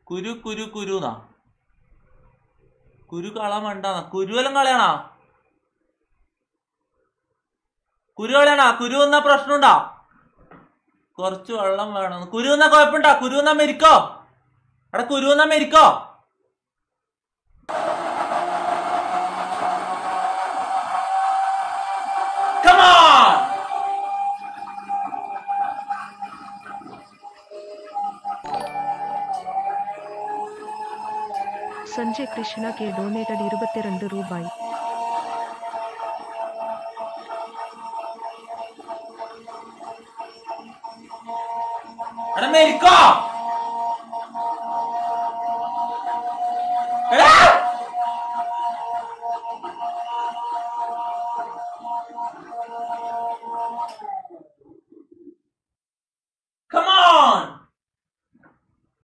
കുരു കുരു കുരുന്നാ കുരു കള മണ്ടാന്നാ കുരുവെല്ലാം കളയണാ കുരു കളയണാ കുരു വന്നാ പ്രശ്നമുണ്ടാ കുറച്ച് വെള്ളം വേണം കുരു വന്നാ കുഴപ്പമുണ്ടാ കുരു വന്നാ മരിക്കോ എടാ കുരു വന്നാ മരിക്കോ संजय कृष्णा के डोनेटेड 22 रूपाई अरे मेरी को